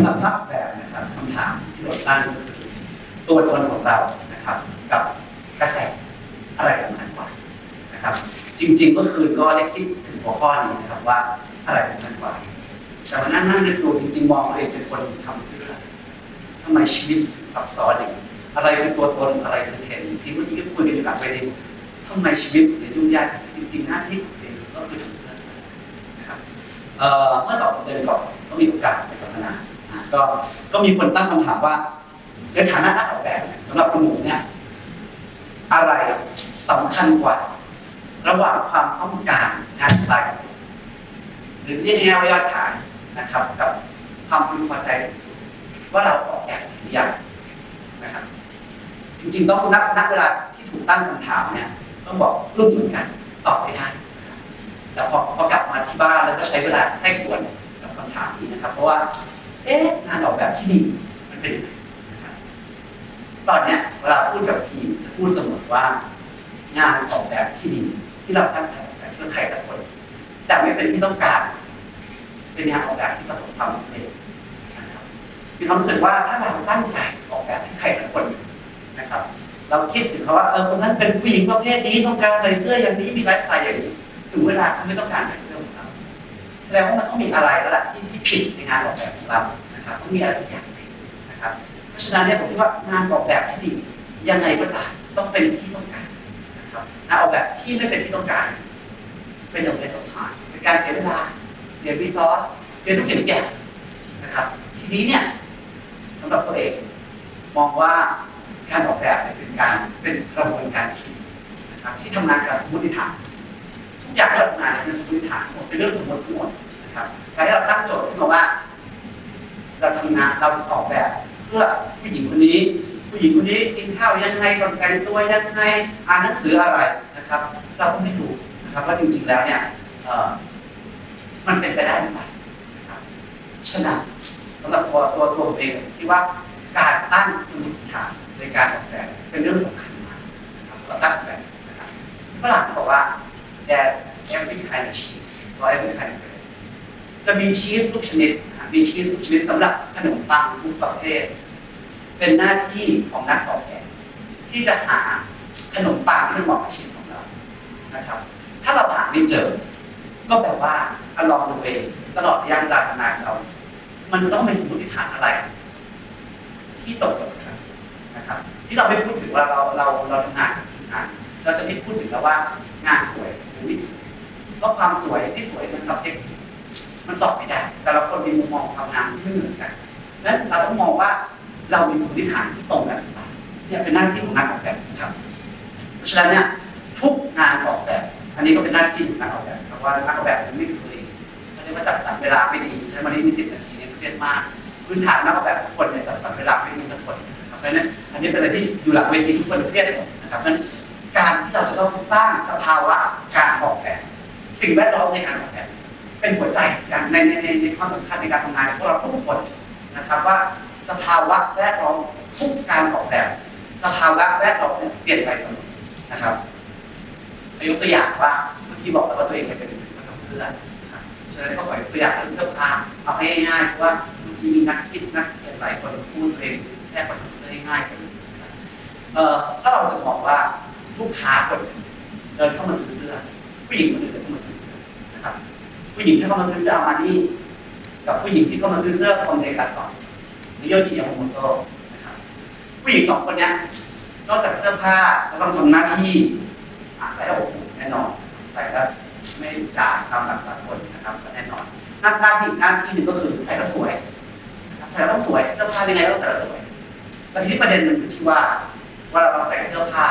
ำหรับนักแบบนะครับคำถามที่เราตั้งตัวตนของเรานะครับกับกระแสอะไรสำคัญกว่านะครับจริงๆเมื่อคืนก็ได้คิดถึงหัวข้อนี้นะครับว่าอะไรสำคัญกว่าแต่วันนั้นนั่งนึกดูจริงๆมองตัวเองเป็นคนทำเสื้อทำไมชีวิตซับซ้อนอย่างอะไรเป็นตัวตนอะไรเป็นเทรนด์ที่เมื่อกี้ก็คุยกันอยู่หลังเวทีทำไมชีวิตหรือยุ่งยากจริงๆหน้าที่ของเองก็คือทำเสื้อนะครับเมื่อ2 เดือนก่อนก็มีโอกาสไปสัมมนาก็มีคนตั้งคำถามว่าในฐานะนักออกแบบสำหรับคุณหนูเนี่ยอะไรสำคัญกว่าระหว่างความต้องการงานดีไซน์หรือเรียกง่ายๆว่ายอดขายนะครับกับความพึงพอใจสุดๆว่าเราออกแบบหรือยังนะครับจริงๆต้องนับเวลาที่ถูกตั้งคำถามเนี่ยต้องบอกรุ่นเหมือนกันตอบไม่ได้แต่พอกลับมาที่บ้านแล้วก็ใช้เวลาให้ควรกับคำถามนี้นะครับเพราะว่างานออกแบบที่ดีมันเป็นยังไงนะครับตอนเนี้ยเวลาพูดกับทีมจะพูดเสมอว่างานออกแบบที่ดีที่เราตั้งใจออกแบบเพื่อใครสักคนแต่ไม่เป็นที่ต้องการเป็นงานออกแบบที่ประสบความสำเร็จนะครับมีความรู้สึกว่าถ้าเราตั้งใจออกแบบให้ใครสักคนนะครับเราคิดถึงเขาว่าคนนั้นเป็นผู้หญิงประเภทนี้ต้องการใส่เสื้ออย่างนี้มีไลฟ์สไตล์อย่างนี้ถึงเวลาเขาไม่ต้องการใส่เสื้อของเราแสดงว่ามันต้องมีอะไรแล้วล่ะที่ผิดในงานออกแบบของเรานะครับต้องมีอะไรสักอย่างนะครับเพราะฉะนั้นเนี่ยผมคิดว่างานออกแบบที่ดียังไงก็ตามต้องเป็นที่ต้องการนะครับงานออกแบบที่ไม่เป็นที่ต้องการเป็นองค์ในสมฐานเป็นการเสียเวลาเสียรีซอสเสียทุกสิ่งทุกอย่างนะครับทีนี้เนี่ยสำหรับตัวเองมองว่าการออกแบบเป็นกระบวนการคิดนะครับที่ทำงานกับสมมติฐานทุกอย่างที่เราทำงานเป็นสมมติฐานหมดเป็นเรื่องสมมติทั้งหมดนะครับการที่เราตั้งโจทย์ขึ้นมาว่าเราทำงานเราออกแบบเพื่อผู้หญิงคนนี้กินข้าวยังไงแต่งตัวยังไงอ่านหนังสืออะไรนะครับเราก็ไม่รู้นะครับว่าจริงๆแล้วเนี่ยมันเป็นไปได้หรือเปล่านะครับฉะนั้นสำหรับตัวผมเองที่ว่าการตั้งสมมติฐานในการออกแบบเป็นเรื่องสำคัญมากนะครับสำหรับตั้งแบบนะครับฝรั่งบอกว่า there's every kind of cheese or every kind of bread จะมีชีสทุกชนิดมีชีสทุกชนิดสำหรับขนมปังทุกประเภทเป็นหน้าที่ของนักออกแบบที่จะหาขนมปังที่เหมาะกับชีสของเรานะครับถ้าเราหาไม่เจอก็แปลว่าลองดูเองตลอดระยะเวลาทำงานของเรามันจะต้องมีสมมติฐานอะไรที่ตกกับกันนะครับที่เราไม่พูดถึงว่าเราทำงานกับทีมงานเราจะไม่พูดถึงแล้วว่างานสวยหรือไม่สวยเพราะความสวยที่สวยมัน subjective มันตอบไม่ได้แต่ละคนมีมุมมองความงามที่ไม่เหมือนกันนั้นเราต้องมองว่าเรามีสมมติฐานที่ตรงกันหรือเปล่าเนี่ยเป็นหน้าที่ของนักออกแบบนะครับเพราะฉะนั้นเนี่ยทุกงานออกแบบอันนี้ก็เป็นหน้าที่ของนักออกแบบเพราะว่านักออกแบบมันไม่มีตัวเองเขาเรียกว่าจัดสรรเวลาไม่ดีแล้ววันนี้มี10 นาทีเนี่ยเครียดมากพื้นฐานนักออกแบบทุกคนเนี่ยจัดสรรเวลาไม่มีสักคนนะครับเพราะฉะนั้นอันนี้เป็นอะไรที่อยู่หลังเวทีทุกคนเครียดหมดนะครับเพราะฉะนั้นการที่เราจะต้องสร้างสภาวะการออกแบบสิ่งแวดล้อมในการออกแบบเป็นหัวใจอย่างในความสำคัญในการทำงานของพวกเราทุกคนนะครับว่าสภาวะแวดล้อมทุกการออกแบบสภาวะแวดล้อมเปลี่ยนไปเสมอนะครับยกตัวอย่างว่าเมื่อกี้บอกแล้วว่าตัวเองเป็นคนทำเสื้อนะครับฉะนั้นก็ขอยกตัวอย่างเรื่องเสื้อผ้าเอาให้ง่ายๆเพราะว่าเมื่อกี้มีนักคิดนักเขียนหลายคนพูดตัวเองแค่คนทำเสื้อง่ายๆกันถ้าเราจะบอกว่าลูกค้าคนเดินเข้ามาซื้อเสื้อผู้หญิงคนหนึ่งเดินเข้ามาซื้อเสื้อนะครับผู้หญิงที่เข้ามาซื้อเสื้ออามานี่กับผู้หญิงที่เข้ามาซื้อเสื้อคนในการสอนหรือโยจิยามาโมโตะนะครับผู้หญิง2 คนนี้นอกจากเสื้อผ้าจะต้องทำหน้าที่ใส่แล้วอบอุ่นแน่นอนใส่แล้วไม่จ่าตามหลักสากลนะครับแน่นอนหน้าที่หนึ่งก็คือใส่แล้วสวยใส่แล้วต้องสวยเสื้อผ้ายังไงก็ต้องใส่แล้วสวยแต่ทีนี้ประเด็นมันอยู่ที่ว่าเราใส่เสื้อผ้า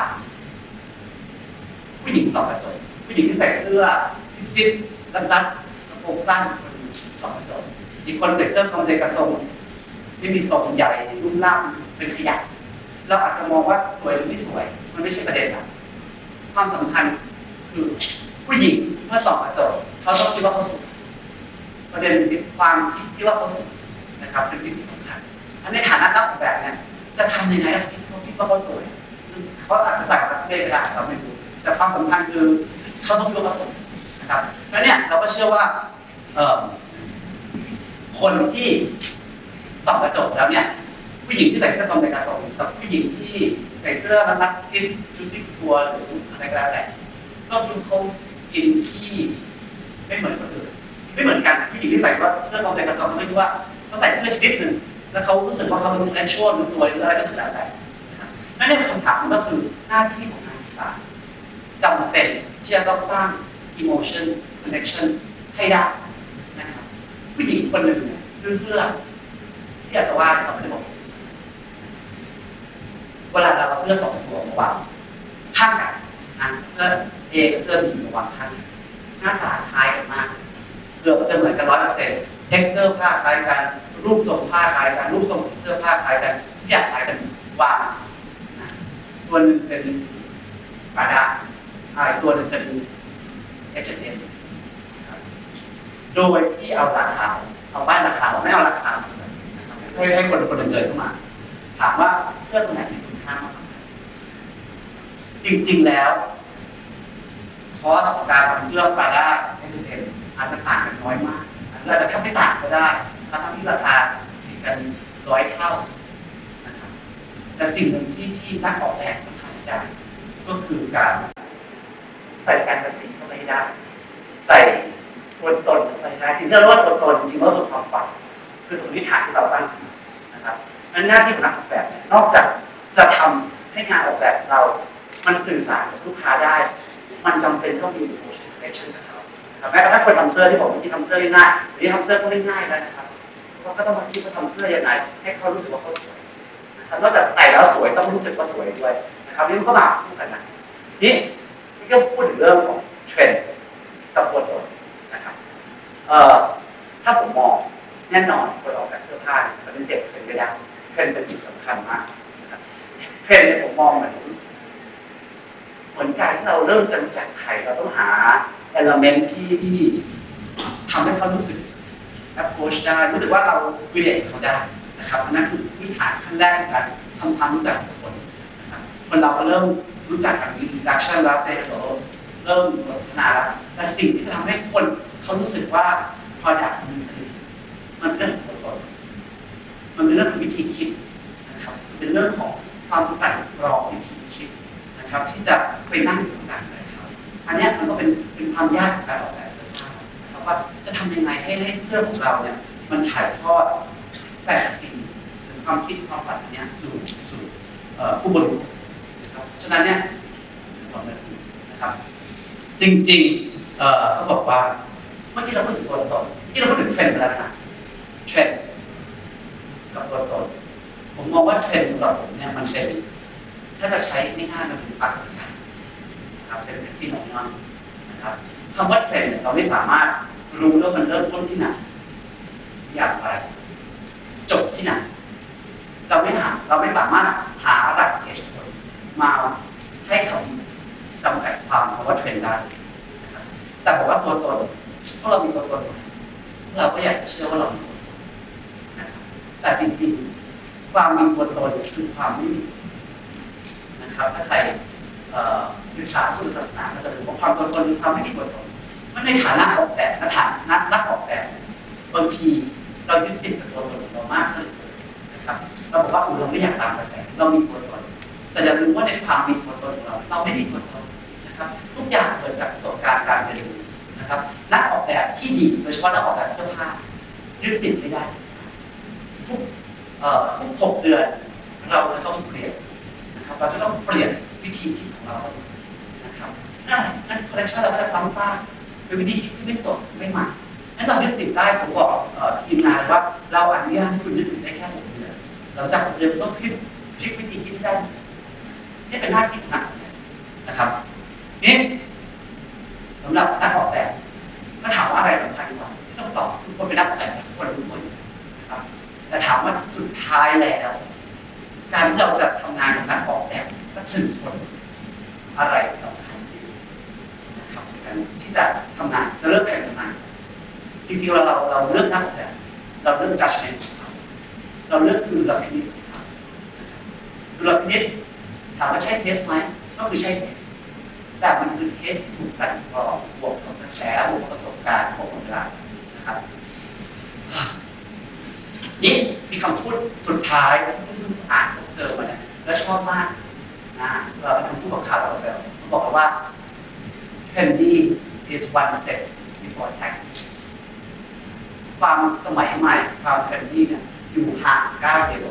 ผู้หญิงส่องกระจกผู้หญิงที่ใส่เสื้อฟิตๆรัดๆกระโปรงสั้นส่องกระจกอีกคนใส่เสื้อกำเดกระทรงไม่มีทรงใหญ่รุ่มร่ามเป็นขยะเราอาจจะมองว่าสวยหรือไม่สวยมันไม่ใช่ประเด็นนะความสำคัญคือผู้หญิงเมื่อส่องกระจกเขาต้องคิดว่าเขาสวยประเด็นความคิดที่ว่าเขาสวยนะครับเป็นสิ่งที่สำคัญอันในฐานะนักออกแบบเนี่ยจะทำยังไงให้เขาคิดว่าเขาสวยเขาอาจจะใส่แบบเวลาเราไม่รู้แต่ความสำคัญคือเขาต้องคิดว่าเขาสวยนะครับแล้วเนี่ยเราก็เชื่อว่าคนที่ส่องกระจกแล้วเนี่ยผู้หญิงที่ใส่เสื้อกอมเบกาสงกับผู้หญิงที่ใส่เสื้อรัดที่ชูซิทัวร์หรืออะไรก็แล้วแต่ก็คือเขากินที่ไม่เหมือนคนอื่นไม่เหมือนกันผู้หญิงที่ใส่ว่าเสื้อกอมเบกาสงไม่รู้ว่าเขาใส่เสื้อชนิดหนึ่งแล้วเขารู้สึกว่าเขาเป็นแอคชั่นหรือสวยหรืออะไรก็สุดแล้วแต่นั่นเนี่ยเป็นคำถามก็คือหน้าที่ของนักดีไซน์จำเป็นที่จะต้องสร้าง emotion connection ให้ได้นะครับผู้หญิงคนหนึ่งซื้อเสื้อที่อาสวะเราไม่ได้บอกเวลาเราเสื้อสองตัวมาวางข้างกันเสื้อ A กับเสื้อ B มาวางข้างกันหน้าตาคล้ายกันมากเกือบจะเหมือนกัน100%texture ผ้าคล้ายกันรูปทรงผ้าคล้ายกันรูปทรงเสื้อผ้าคล้ายกันทุกอย่างคล้ายกันวางตัวหนึ่งเป็นปาดาอีกตัวหนึ่งเป็น H&M โดยที่เอาราคาเอาบ้านราคาไม่เอาราคาให้คนคนเดินเข้ามาถามว่าเสื้อตัวไหนมีคุณค่ามากจริงๆแล้วคอสของการทำเสื้อปาด้า H&M อาจจะต่างกันน้อยมากหรืออาจจะแทบไม่ต่างก็ได้ถ้าทำที่ราคาติดกัน100 เท่านะครับแต่สิ่งหนึ่งที่นักออกแบบต้องทำได้ก็คือการใส่การกระสีเข้าไปได้ใส่ตัวตนเข้าไปได้สิ่งที่เราเรียกว่าตัวตนจริงๆว่าคือความฝันคือสมมติฐานที่เราตั้งนะครับนั้นหน้าที่ของนักออกแบบนอกจากจะทำให้งานออกแบบเรา มันสื่อสารกับลูกค้าได้มันจำเป็นต้องมี emotion connection กับเขาแม้กระทั่งคนทำเสื้อที่บอกว่าที่ทำเสื้อง่ายหรือที่ทำเสื้อก็ไม่ง่ายแล้วนะครับก็ต้องมาคิดว่าทำเสื้อยังไงให้เขารู้สึกว่าเขาสวยนะครับนอกจากแต่แล้วสวยต้องรู้สึกว่าสวยด้วยนะครับนี่มันก็มาคู่กันนะนี่ก็พูดถึงเรื่องของเทรนด์กับตัวตนนะครับถ้าผมมองแน่นอนคนออกแบบเสื้อผ้าปฏิเสธเทรนด์ไม่ได้เทรนด์เป็นสิ่งสำคัญมากนะครับเทรนด์เนี่ยผมมองเหมือนการที่เราเริ่มจำจัดใครเราต้องหา element ที่ทำให้เขารู้สึก approach ได้รู้สึกว่าเรา relate เขาได้นะครับอันนั้นคือพื้นฐานขั้นแรกในการทำความรู้จักกับคนนะครับคนเราก็เริ่มรู้จักกับ introduction แล้วเเริ่มพัฒนาแล้วแต่สิ่งที่จะทำให้คนเขารู้สึกว่า product มันสนิทมันเป็นเรื่องของตัวตนมันเป็นเรื่องของวิธีคิดนะครับเป็นเรื่องของความกลั่นกรองวิธีคิดนะครับที่จะไปนั่งอยู่ตรงกลางใจเขาอันนี้มันก็เป็นความยากของการออกแบบเสื้อผ้านะครับว่าจะทำยังไงให้เสื้อของเราเนี่ยมันถ่ายทอดแฟนตาซีหรือความคิดความฝันเนี่ยสู่ผู้บริโภคนะครับฉะนั้นเนี่ย2 นาทีนะครับจริงๆเขาบอกว่าเมื่อกี้เราพูดถึงตัวตนที่เราพูดถึงเทรนด์ไปแล้วนะเทรนด์กับตัวตนผมมองว่าเทรนด์สำหรับผมเนี่ยมันเป็นถ้าจะใช้ไม่ง่ายมันเป็นปรากฏการณ์นะครับเป็นฟีโนเมนอนนะครับคำว่าเทรนด์เราไม่สามารถรู้ว่ามันเริ่มต้นที่ไหนอย่างไรจบที่ไหนเราไม่สามารถหาหลักเหตุผลมาให้คำจำกัดความคำว่าเทรนด์ได้นะครับแต่บอกว่าตัวตนถ้าเรามีตัวตนเราก็อยากเชื่อว่าเรามีตัวตนนะครับแต่จริงๆความมีตัวตนคือความไม่มีนะครับถ้าใครศึกษาพุทธศาสนาก็จะรู้ว่าความตัวตนคือความไม่มีตัวตนมันในฐานะออกแบบนักออกแบบบางทีเรายึดติดกับตัวตนเรามากเกินไปนะครับเราบอกว่าเราไม่อยากตามกระแสเรามีตัวตนแต่อย่าลืมว่าในความมีตัวตนของเราไม่มีตัวตนนะครับทุกอย่างเกิดจากประสบการณ์การเรียนรู้นะครับนักออกแบบที่ดีโดยเฉพาะนักออกแบบเสื้อผ้ายึดติดไม่ได้ทุก6 เดือนเราจะต้องเปลี่ยนนะครับเราจะต้องเปลี่ยนวิธีคิดของเราเสมอนะครับนั่นคอลเลคชันเราจะซ้ำซากเป็นวิธีคิดที่ไม่สดไม่ใหม่งั้นเรายึดติดได้ผมบอกทีมงานว่าเราอนุญาตให้คุณยึดติดได้แค่6 เดือนเราจาก6 เดือนต้องพลิกวิธีคิดได้นี่เป็นหน้าที่ของนักนะครับนี่สำหรับนักออกแบบก็ถามว่าอะไรสำคัญกว่าต้องตอบทุกคนเป็นนักออกแบบทุกคนนะครับแต่ถามว่าสุดท้ายแล้วการที่เราจะทำงานกับนักออกแบบสัก1 คนอะไรสำคัญที่สุดนะครับการที่จะทำงานจะเลือกการทำงานจริงๆเราเลือกนักออกแบบเราเลือก judgment ของเราเลือกดุลพินิจของเราดุลพินิจถามว่าใช่เทสไหมก็คือใช่เทสแต่มันคือเทสที่ถูกกลั่นกรองบวกกับกระแสบวกกับประสบการณ์บวกกับเวลานะครับนี่มีคำพูดสุดท้ายที่เพิ่งอ่านผมเจอมาเนี่ยแล้วชอบมากนะเป็นคำพูดของคาร์ล เฟลเขาบอกว่า trendy is one step before tacky ความสมัยใหม่ความ trendy เนี่ยอยู่ห่างก้าวเดียว